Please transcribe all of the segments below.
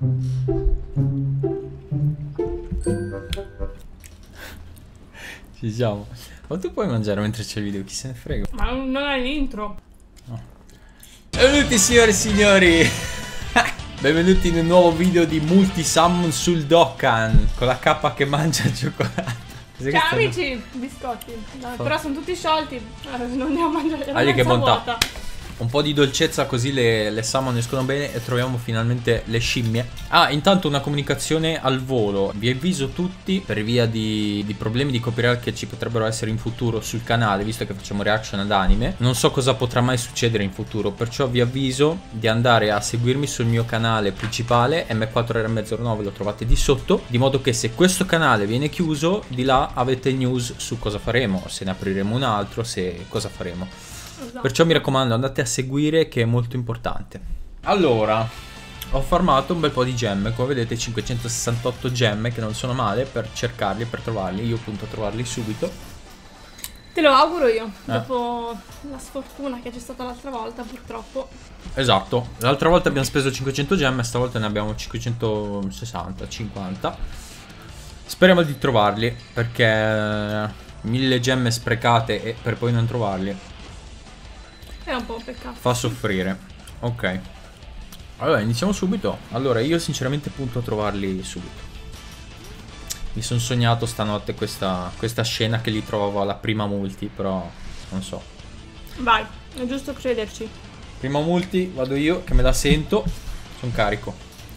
Ci siamo. Ma tu puoi mangiare mentre c'è il video, chi se ne frega. Ma non è l'intro. No. Benvenuti signore e signori. Benvenuti in un nuovo video di Multi-Summon sul Dokkan. Con la K che mangia il cioccolato. Ciao amici, biscotti. No, però sono tutti sciolti. Non andiamo a mangiare. Guarda che bontà. Vuota. Un po' di dolcezza così le summon escono bene e troviamo finalmente le scimmie. Ah, intanto una comunicazione al volo. Vi avviso tutti per via di problemi di copyright che ci potrebbero essere in futuro sul canale, visto che facciamo reaction ad anime. Non so cosa potrà mai succedere in futuro, perciò vi avviso di andare a seguirmi sul mio canale principale M4R09, lo trovate di sotto, di modo che se questo canale viene chiuso, di là avete news su cosa faremo, se ne apriremo un altro, se cosa faremo. Esatto. Perciò mi raccomando, andate a seguire che è molto importante. Allora, ho farmato un bel po' di gemme. Come vedete 568 gemme, che non sono male per cercarli, per trovarli. Io punto a trovarli subito. Te lo auguro io, dopo la sfortuna che c'è stata l'altra volta, purtroppo. Esatto, l'altra volta abbiamo speso 500 gemme, stavolta ne abbiamo 560, 50. Speriamo di trovarli, perché 1000 gemme sprecate e per poi non trovarli È un po' un peccato. fa soffrire. Ok. Allora iniziamo subito. Allora io sinceramente punto a trovarli subito. Mi sono sognato stanotte questa scena che li trovavo alla prima multi, però non so. Vai, è giusto crederci. Prima multi vado io che me la sento. Sono carico.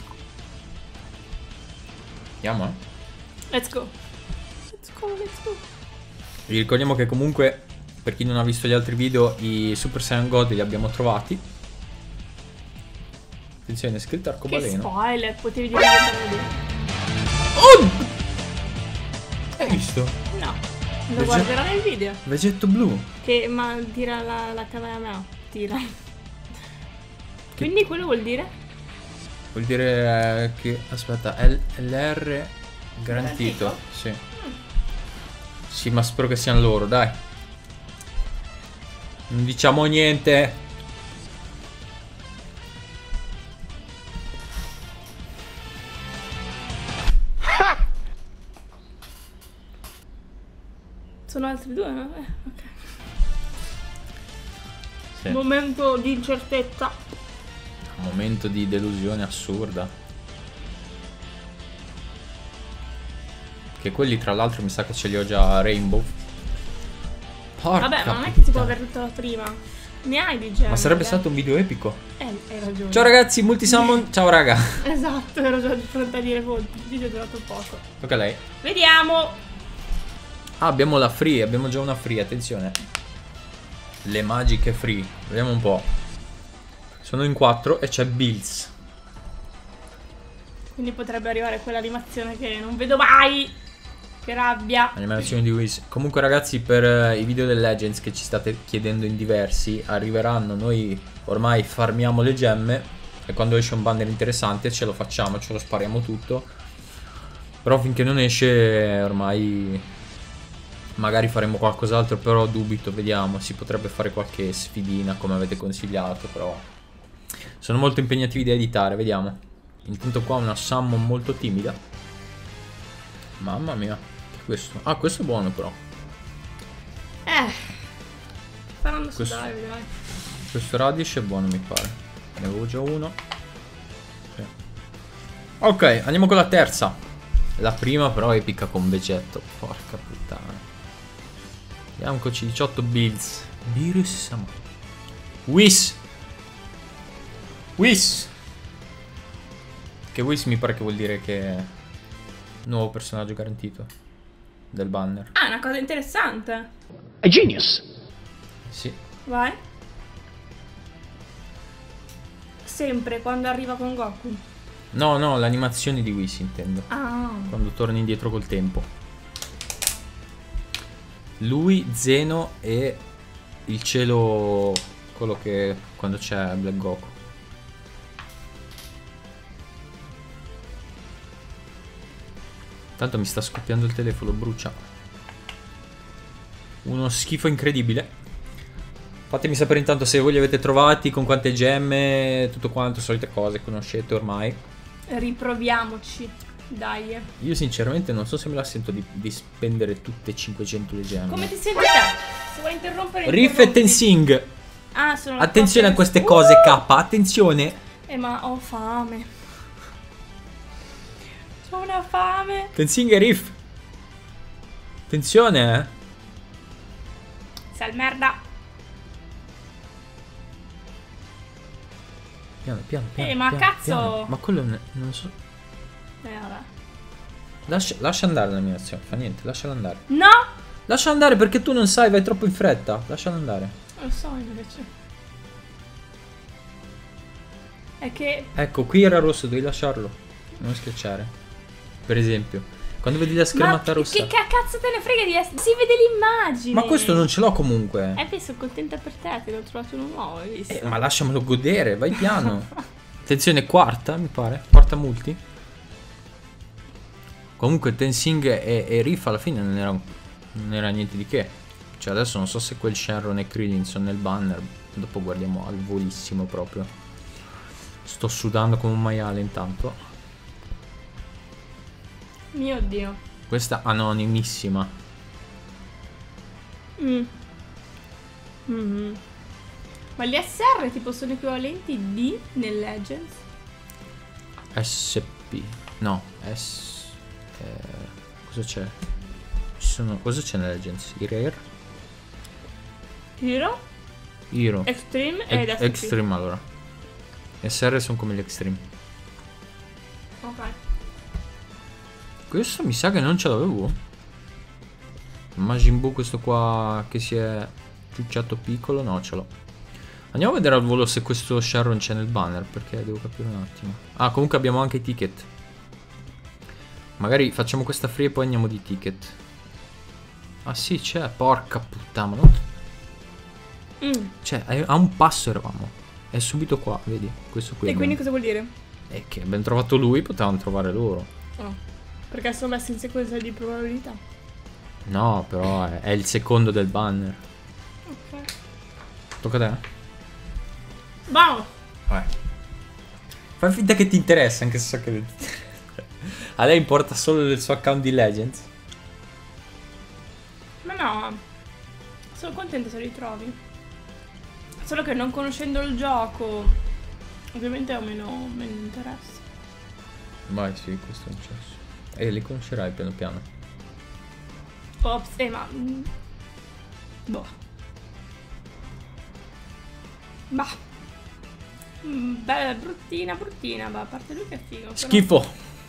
Andiamo Let's go. Let's go, let's go. Vi ricordiamo che comunque, per chi non ha visto gli altri video, i Super Saiyan God li abbiamo trovati. Attenzione, è scritto Che arcobaleno. spoiler, potevi dire che lì. Oh! Hai visto? No, lo guarderò nel video. Vegetto blu. Che ma tira la Kamehameha. Tira. Quindi quello vuol dire? Vuol dire che... Aspetta, LR garantito. Sì. Sì, ma spero che siano loro, dai. Non diciamo niente. Sono altri due, no? Ok. Sì. Momento di incertezza. Un momento di delusione assurda. Che quelli tra l'altro mi sa che ce li ho già a Rainbow. Porca Vabbè, ma non è che si può puttana. avere tutta la prima. Ne hai di gemme. Ma sarebbe stato un video epico. Hai ragione. Ciao ragazzi, Multi-Summon. Ciao raga. Esatto, ero già pronta a dire il video è durato poco. Tocca a lei. Vediamo. Ah, abbiamo la free, abbiamo già una free, attenzione. Le magiche free. Vediamo un po'. Sono in 4 e c'è Bills. Quindi potrebbe arrivare quell'animazione che non vedo mai. Che rabbia. Animazione di Wiz. Comunque ragazzi, per i video del Legends che ci state chiedendo in diversi, arriveranno. Noi ormai farmiamo le gemme e quando esce un banner interessante ce lo facciamo, ce lo spariamo tutto. Però finché non esce ormai magari faremo qualcos'altro, però dubito, vediamo. Si potrebbe fare qualche sfidina come avete consigliato, però sono molto impegnativi da editare, vediamo. Intanto qua una summon molto timida. Mamma mia, che è questo? Ah, questo è buono però. Faranno Questo- sudare, dai. Questo radish è buono mi pare. Ne avevo già uno. Sì. Ok, andiamo con la terza. La prima però è epica con Vegetto. Porca puttana. Biancoci 18 Bills. Virus Sama. Whis. Whis. Che Whis mi pare che vuol dire che è nuovo personaggio garantito del banner. Ah, una cosa interessante. A genius. Sì. Vai. Sempre quando arriva con Goku. No, no, l'animazione di Whis intendo. Ah. Quando torni indietro col tempo. Lui, Zeno e il cielo, quello che quando c'è Black Goku. Tanto mi sta scoppiando il telefono, brucia. Uno schifo incredibile. Fatemi sapere intanto se voi li avete trovati, con quante gemme, tutto quanto, solite cose, conoscete ormai. Riproviamoci. Dai. Io sinceramente non so se me la sento di spendere tutte 500 le gemme. Come ti senti te? Se vuoi interrompere. Riff e interrompi. Tensing. Ah, sono Attenzione a queste cose, K. Attenzione. Ma ho fame. Ho una fame. Tensing e Riff. Attenzione, Sal merda. Piano, piano, piano. Ma piano, cazzo. piano. Ma quello non so. Vabbè. Lascia andare l'animazione, fa niente, lasciala andare. No! Lascia andare perché tu non sai, vai troppo in fretta. Lasciala andare. Lo so invece. È che... Ecco, qui era rosso, devi lasciarlo. Non schiacciare. Per esempio. Quando vedi la schermata rossa. Che cazzo te ne frega di essere? Si vede l'immagine. Ma questo non ce l'ho comunque. Beh, sono contenta per te, te l'ho trovato uno nuovo, hai visto? Ma lasciamelo godere, vai piano. Attenzione, quarta, mi pare. Quarta multi. Comunque Tensing e Riff alla fine non era niente di che. Cioè adesso non so se quel Shenron e Krillin sono nel banner. Dopo guardiamo al volissimo proprio. Sto sudando come un maiale intanto. Mio Dio. Questa anonimissima. Ma gli SR tipo sono equivalenti di nel Legends? SP. No, cosa c'è? Cosa c'è nelle Legends? I Rare? Hero. Extreme ed SP. Extreme allora. SR sono come gli Extreme. Ok. Questo mi sa che non ce l'avevo. Majin Buu, questo qua che si è ciucciato piccolo, no, ce l'ho. Andiamo a vedere al volo se questo Shenron c'è nel banner, perché devo capire un attimo. Ah, comunque abbiamo anche i ticket. Magari facciamo questa free e poi andiamo di ticket. Ah sì, c'è, porca puttana, no? Cioè, a un passo eravamo. È subito qua, vedi? Questo qui. E quindi cosa vuol dire? È che abbiamo trovato lui, potevamo trovare loro. Oh, perché sono messi in sequenza di probabilità. No, però è il secondo del banner. Ok. Tocca a te? Vamo! Vai. Fai finta che ti interessa, anche se so che a lei importa solo del suo account di Legends. Ma no, sono contenta se li trovi. Solo che non conoscendo il gioco, ovviamente ho meno interesse. Vai, sì, questo è un cesso. E li conoscerai piano piano. Ops, ma... boh. Bah. Beh, bruttina, ma a parte lui che è figo. Però... Schifo.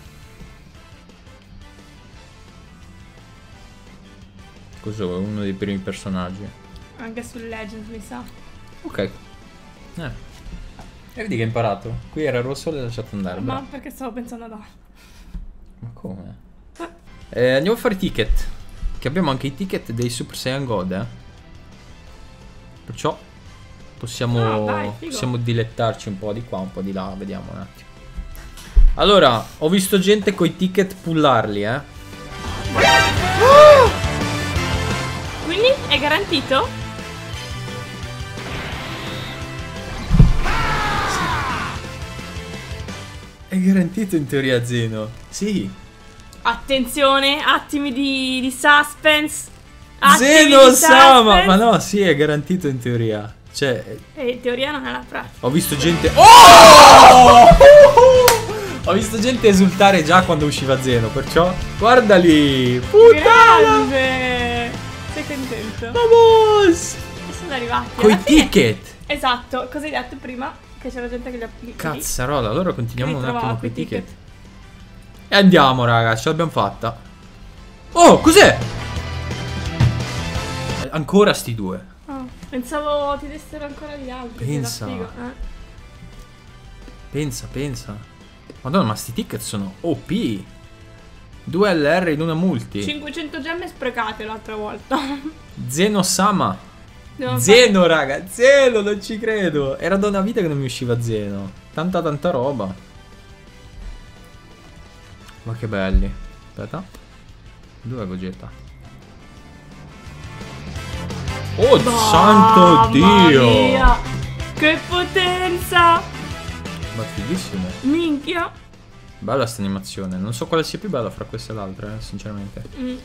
Questo è uno dei primi personaggi. Anche sul Legends, mi sa. Ok. E vedi che hai imparato. Qui era rosso e l'hai lasciato andare. Ma bravo. perché stavo pensando ad... Ma come? Andiamo a fare i ticket. Che abbiamo anche i ticket dei Super Saiyan God, Perciò possiamo dilettarci un po' di qua, un po' di là. Vediamo un attimo. Allora, ho visto gente coi ticket pullarli, Quindi è garantito? È garantito in teoria, Zeno. Sì. Attenzione, attimi di suspense. Zeno Sama. Ma no, sì, è garantito in teoria. Cioè, in teoria non è la pratica. ho visto gente... Oh! Ho visto gente esultare già quando usciva Zeno, perciò... Guardali! Puttana! Grande! Sei contento? Vamos! Sono arrivati. Coi ticket! Esatto, cosa hai detto prima? Che c'era gente che li ha... Cazzarola, allora continuiamo un attimo Ritrovato coi i ticket. E andiamo, raga, ce l'abbiamo fatta. Oh, cos'è? Ancora sti due. Oh, pensavo ti dessero ancora gli altri. Pensa. Figo, Pensa. Madonna, ma sti ticket sono OP. 2 LR in una multi. 500 gemme sprecate l'altra volta. Zeno Sama. Devo Zeno, raga, Zeno, non ci credo. Era da una vita che non mi usciva Zeno. Tanta roba. Ma che belli. Aspetta. Dov'è Gogeta? Oh, santo Dio! Mia, che potenza! Ma fighissimo. Minchia. Bella sta animazione. Non so quale sia più bella fra queste e l'altra, sinceramente.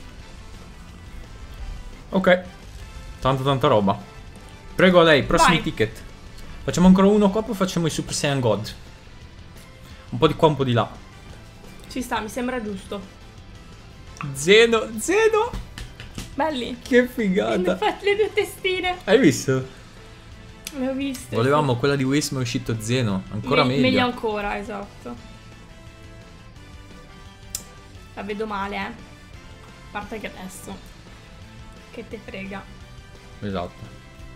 Ok. Tanta roba. Prego a lei, prossimi Vai. ticket. Facciamo ancora uno qua, poi facciamo i Super Saiyan God. Un po' di qua, un po' di là. Ci sta, mi sembra giusto. Zeno. Belli. Che Hanno figata. fatto le due testine. Hai visto? Le ho viste. Volevamo quella di Wisma, è uscito Zeno. Ancora meglio. Meglio ancora, esatto. La vedo male, A parte che adesso. Che te frega. Esatto.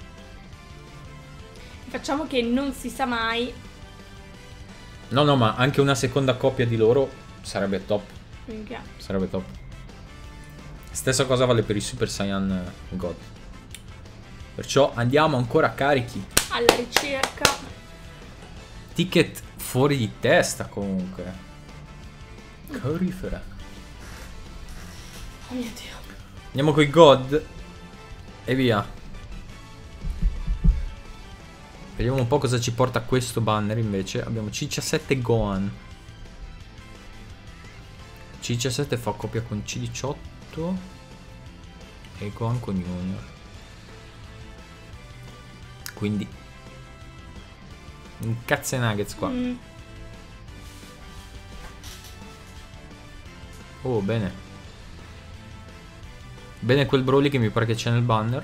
Facciamo che non si sa mai. No, ma anche una seconda coppia di loro sarebbe top. Minchia. Sarebbe top. Stessa cosa vale per i Super Saiyan God. Perciò andiamo ancora carichi. Alla ricerca. Ticket fuori di testa comunque. Corifera. Oh mio Dio. Andiamo coi God. E via. Vediamo un po' cosa ci porta questo banner invece. Abbiamo C17 Gohan. C17 fa coppia con C18 e Gohan con Junior. Quindi un cazzo e nuggets qua. Oh, bene. Bene quel Broly che mi pare che c'è nel banner.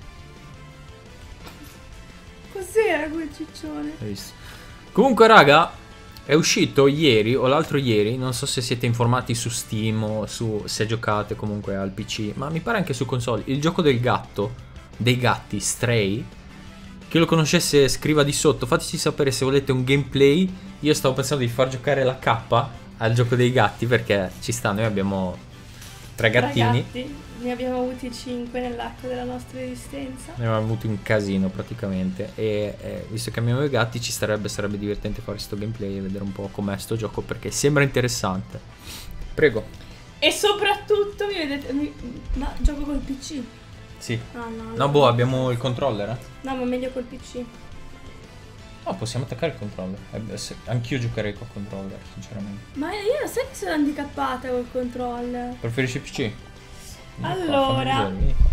Cos'era quel ciccione? Hai visto? Comunque raga, è uscito ieri o l'altro ieri, non so se siete informati su Steam o se giocate comunque al PC, ma mi pare anche su console, il gioco del gatto, dei gatti, Stray. Chi lo conoscesse scriva di sotto, fateci sapere se volete un gameplay. Io stavo pensando di far giocare la K al gioco dei gatti perché ci sta, noi abbiamo 3 gattini. Gatti. Ne abbiamo avuti 5 nell'arco della nostra esistenza. Ne abbiamo avuti un casino praticamente. E visto che abbiamo i gatti sarebbe divertente fare sto gameplay e vedere un po' com'è sto gioco perché sembra interessante. Prego. E soprattutto mi vedete. Ma gioco col PC. Sì. Ah, No, boh, abbiamo il controller, eh? No, ma meglio col PC. No, possiamo attaccare il controller. Anch'io giocherei col controller, sinceramente. Ma io lo sai che sono handicappata col controller. Preferisci PC? Allora. Vieni qua.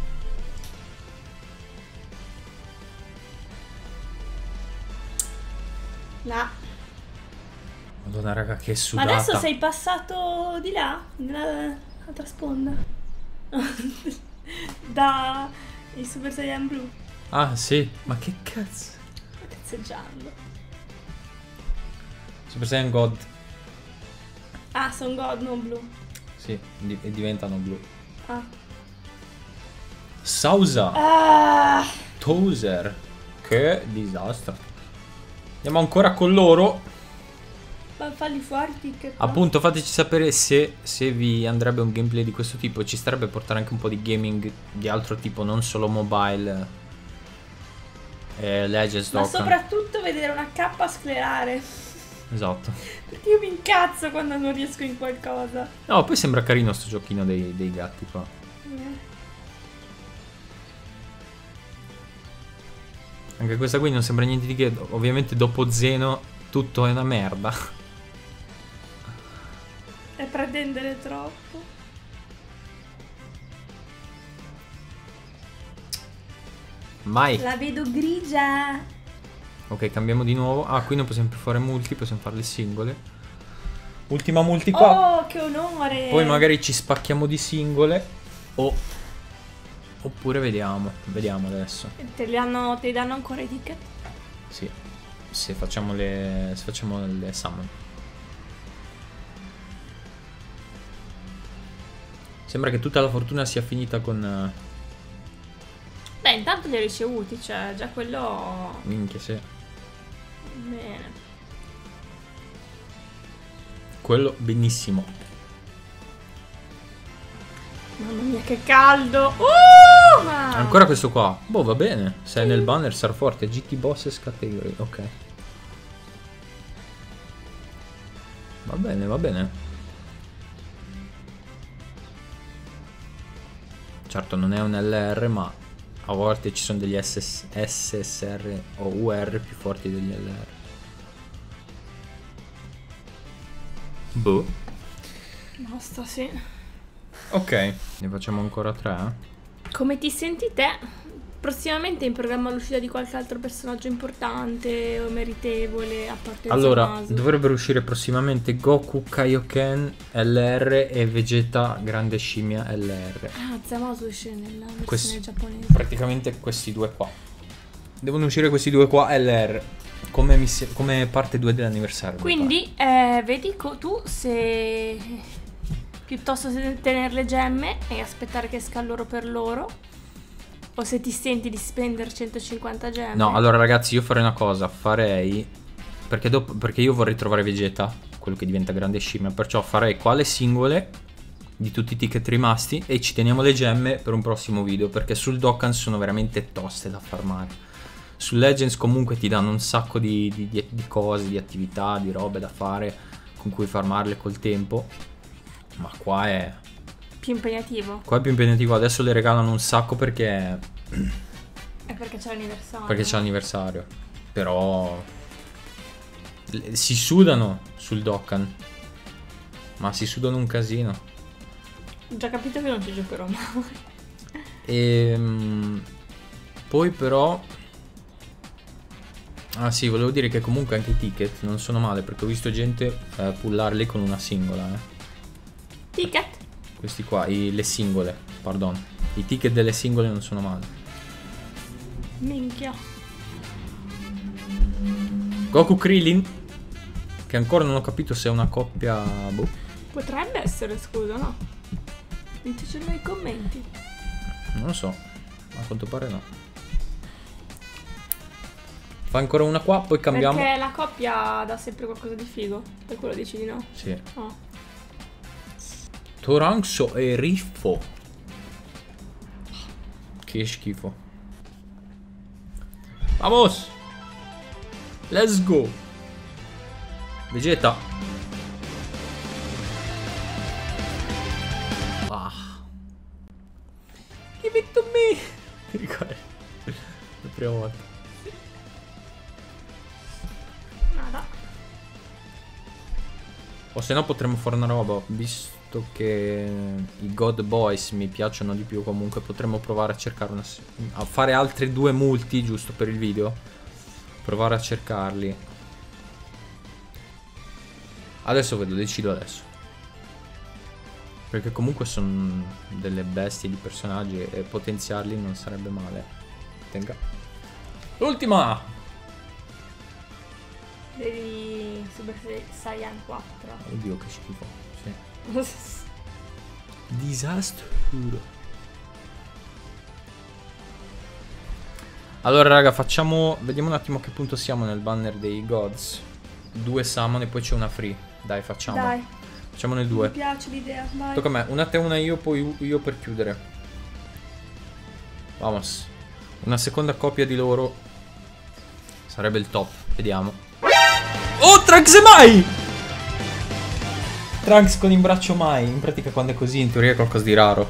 Là. Madonna raga, che Ma sudata. adesso sei passato di là? Nell'altra sponda? Da il Super Saiyan blu. Ah, sì. Ma che cazzo? Sto cazzeggiando. Super Saiyan God. Ah, sono God, non blu. Sì, e diventano blu. Ah. Sausa. Ah. Tozer. Che disastro. Andiamo ancora con loro. Ma falli fuori ticket. Appunto, fateci sapere se vi andrebbe un gameplay di questo tipo. Ci starebbe portare anche un po' di gaming di altro tipo, non solo mobile. Legends Ma Dokkan. soprattutto vedere una K sclerare. Esatto. Perché io mi incazzo quando non riesco in qualcosa. No, poi sembra carino sto giochino dei gatti qua. Anche questa qui non sembra niente di che. Ovviamente dopo Zeno tutto è una merda. È pretendere troppo. Mai. La vedo grigia. Ok, cambiamo di nuovo. Ah, qui non possiamo più fare multi, possiamo farle singole. Ultima multi qua. Oh, che onore. Poi magari ci spacchiamo di singole. Oppure vediamo. Vediamo adesso. Te li danno ancora i ticket? Sì. Se facciamo le summon. Sembra che tutta la fortuna sia finita con... Beh, intanto li hai ricevuti, cioè già quello. Minchia, sì. Bene. Quello benissimo. Mamma mia, che caldo. Ma... Ancora questo qua. Boh, va bene. Se è nel banner sarà forte. GT Bosses Category. Ok. Va bene, va bene. Certo, non è un LR, ma a volte ci sono degli SSR o UR più forti degli LR. Boh. Basta, sì. Ok, ne facciamo ancora 3. Come ti senti te? Prossimamente è in programma l'uscita di qualche altro personaggio importante o meritevole, a parte il Allora, Zamasu? dovrebbero uscire prossimamente Goku Kaioken LR e Vegeta Grande Scimmia LR. Ah, Zamasu esce nella versione Questi- giapponese. Praticamente questi due qua. Devono uscire questi due qua LR. Come parte 2 dell'anniversario. mi Quindi, vedi tu se piuttosto se tenere le gemme e aspettare che esca loro per loro, o se ti senti di spendere 150 gemme. pare. No, allora ragazzi, io farei una cosa. Farei... Perché io vorrei trovare Vegeta, quello che diventa Grande Scimmia. Perciò farei qua le singole di tutti i ticket rimasti e ci teniamo le gemme per un prossimo video, perché sul Dokkan sono veramente toste da farmare. Su Legends comunque ti danno un sacco di cose, di attività, di robe da fare con cui farmarle col tempo. Ma qua è Più impegnativo. più impegnativo. Adesso le regalano un sacco perché È perché c'è l'anniversario. c'è l'anniversario. Però si sudano sul Dokkan. Ma si sudano un casino. Ho già capito che non ci giocherò mai. Poi però... Ah sì, volevo dire che comunque anche i ticket non sono male, perché ho visto gente pullarli con una singola. Ticket? Questi qua, le singole, pardon. I ticket delle singole non sono male. Minchia. Goku Krillin, che ancora non ho capito se è una coppia... Boh. Potrebbe essere, scusa, no? Ditecelo nei commenti. Non lo so, a quanto pare no. Fa ancora una qua, poi cambiamo. Perché la coppia dà sempre qualcosa di figo. Per quello dici di no. Sì. Oh. Toranzo e Riffo. Che schifo. Vamos! Let's go! Vegeta. Ah. Give it to me! Ti ricordi? La prima volta. Nada. O se no potremmo fare una roba, visto che i God Boys mi piacciono di più, comunque potremmo provare a cercare a fare altri 2 multi giusto per il video. Provare a cercarli. Adesso vedo, decido adesso. Perché comunque sono delle bestie di personaggi e potenziarli non sarebbe male. Tenga. L'ultima! Devi Super Saiyan 4. Oddio che schifo. Sì. Disastro. Allora raga, vediamo un attimo a che punto siamo nel banner dei gods. 2 summon e poi c'è una free. Dai, facciamo. Dai. Facciamone Mi 2. piace l'idea, vai. Tocca a me, una te una io, poi io per chiudere. Vamos. Una seconda coppia di loro sarebbe il top. Vediamo. Oh, Trunks e Mai! Trunks con in braccio Mai. In pratica quando è così in teoria è qualcosa di raro.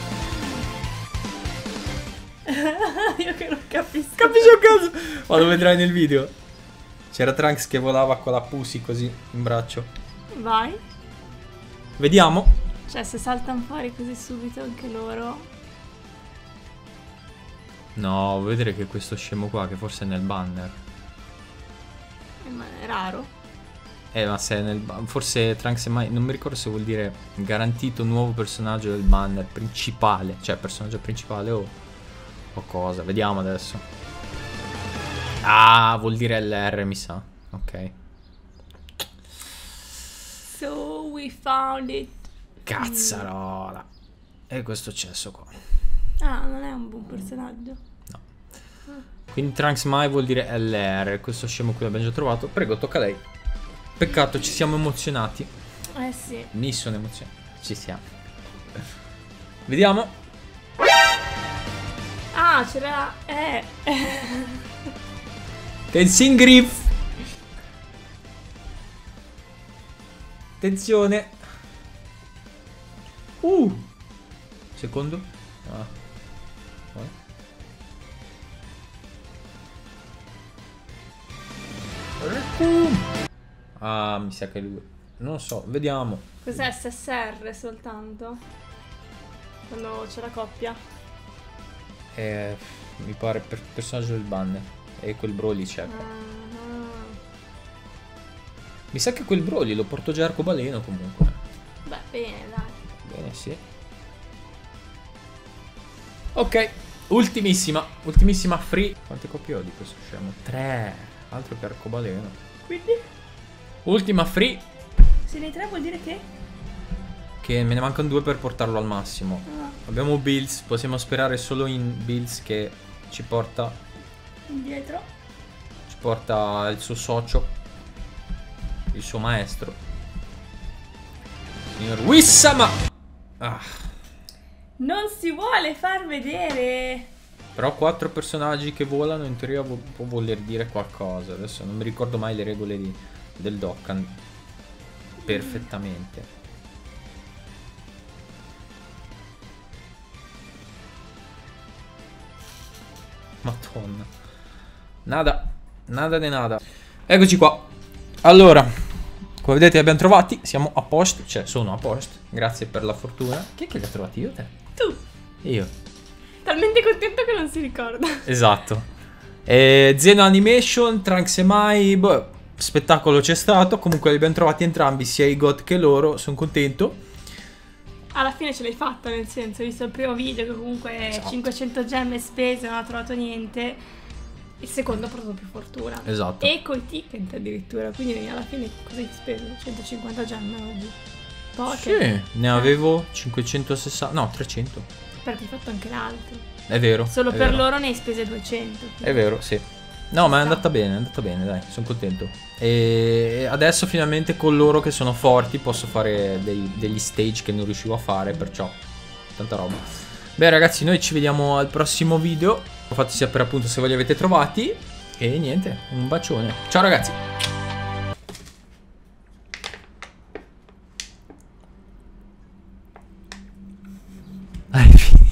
Io che non capisco. Capisci un caso? Ma lo vedrai nel video. C'era Trunks che volava con la Pussy così in braccio. Vai. Vediamo. Cioè, se saltano fuori così subito anche loro. No, vuoi vedere che questo scemo qua, che forse è nel banner. Ma è raro. Ma se è nel forse Trunks e Mai, non mi ricordo se vuol dire garantito nuovo personaggio del banner principale, cioè personaggio principale o cosa. Vediamo adesso. Ah, vuol dire LR mi sa. Ok. So we found it. Cazzarola. E questo cesso qua. Ah, non è un buon personaggio. No. Quindi Trunks Mai vuol dire LR. Questo scemo qui l'abbiamo già trovato. Prego, tocca a lei. Peccato, ci siamo emozionati. Eh sì. Mi sono emozionato. Ci siamo. Vediamo. Ah, c'era. Tenshin Griff. Attenzione. Secondo. Ah, mi sa che è lui. Non lo so, vediamo. Cos'è SSR soltanto? Quando c'è la coppia? Mi pare per personaggio del banner. E quel Broly c'è qua. Mi sa che quel Broly lo porto già arcobaleno comunque. Beh, bene, dai. Bene, sì. Ok, ultimissima free. Quante copie ho di questo scemo? 3. Altro che arcobaleno. Quindi? Ultima free. Se ne 3 vuol dire che? Che me ne mancano 2 per portarlo al massimo. Abbiamo Bills, possiamo sperare solo in Bills che ci porta Indietro. Ci porta il suo socio, il suo maestro, signor Wissama. Non si vuole far vedere. Però 4 personaggi che volano in teoria può voler dire qualcosa. Adesso non mi ricordo mai le regole del Dokkan perfettamente. Madonna. Nada de nada. Eccoci qua. Allora, come vedete abbiamo trovati. Siamo a posto. Cioè sono a posto. Grazie per la fortuna. Chi è che li ha trovati? Io o te? Tu. Io. Talmente contento che non si ricorda. Esatto. Zeno Animation, Trunks e Mai. Boh, spettacolo c'è stato. Comunque li abbiamo trovati entrambi, sia i God che loro. Sono contento. Alla fine ce l'hai fatta, nel senso, visto il primo video che comunque Esatto. 500 gemme spese, non ha trovato niente. Il secondo ha portato più fortuna. Esatto. E coi ticket addirittura, quindi alla fine cosa hai speso? 150 gemme oggi. Poche. Sì, ne avevo 560. No, 300. Perché hai fatto anche l'altro. È vero. Solo è per vero. loro ne hai spese 200. È vero, sì. No, ma è andata bene, dai, sono contento. E adesso finalmente con loro che sono forti posso fare degli stage che non riuscivo a fare, perciò tanta roba. Beh ragazzi, noi ci vediamo al prossimo video. Fate sapere appunto se voi li avete trovati. E niente, un bacione. Ciao ragazzi. Hai finito.